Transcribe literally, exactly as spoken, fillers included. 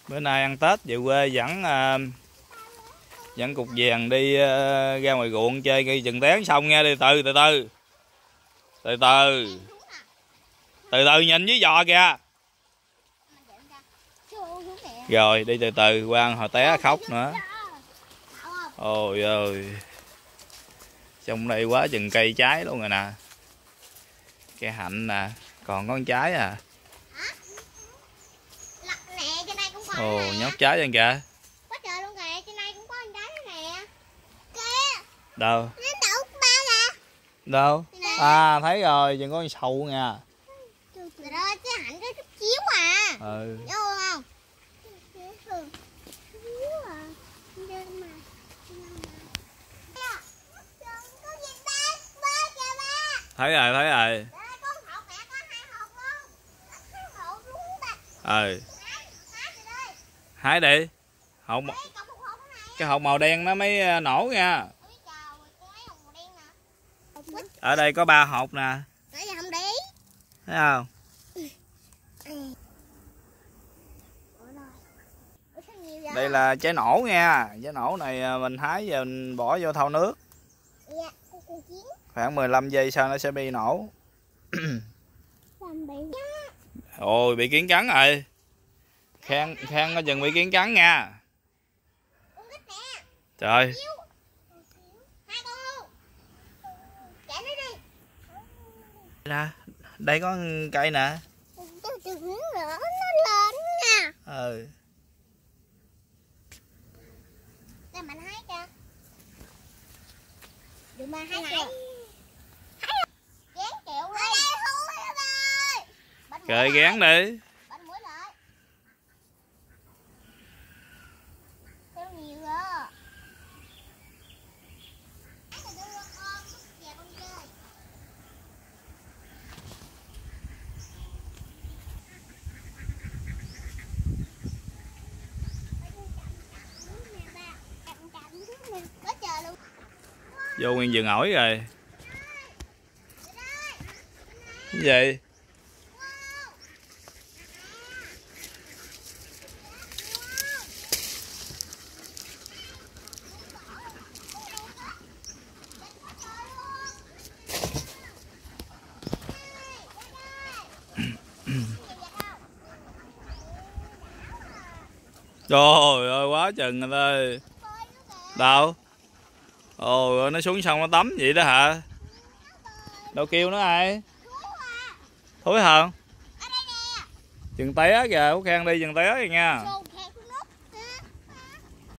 Bữa nay ăn Tết về quê dẫn uh, dẫn cục vàng đi uh, ra ngoài ruộng chơi cây chừng tén xong nha, đi từ từ từ từ từ từ từ nhìn với giò kìa. Rồi đi từ từ qua hồi té khóc nữa. Ôi ơi, trong đây quá chừng cây trái luôn rồi nè, cây hạnh nè, còn con trái à. Ồ, nhóc trái vậy kìa. Quá trời luôn kìa, trên đây cũng có con trái nữa nè. Kìa. Đâu? Ba đâu? À thấy rồi, chừng có con sầu nha. Trời ơi, cái hạnh cái chút chiếu à. Ừ. Vô không? Thấy rồi, thấy rồi. Ừ. Hái đi. Hột cái hột màu đen nó mới nổ nha. Ở đây có ba hột nè. Thấy không? Đây là trái nổ nha. Trái nổ này mình hái giờ mình bỏ vô thau nước. Khoảng mười lăm giây sau nó sẽ bị nổ. Ôi bị kiến cắn rồi. Khen khen có chừng bị kiến cắn nha. Trời. Ra đây có cây nè. Ừ. Mình hái cho. Đừng mà hái kìa. Gán kẹo đi. Kệ gán đi. Bánh muối lại. Kêu nhiều rồi. Vô nguyên vườn ổi rồi. Cái gì? Trời ơi quá chừng rồi ơi. Đâu? Ồ nó xuống xong nó tắm vậy đó hả? Đâu kêu nó ai? Thúi hả? Chừng té kìa, Út Khang đi chừng té kìa nha.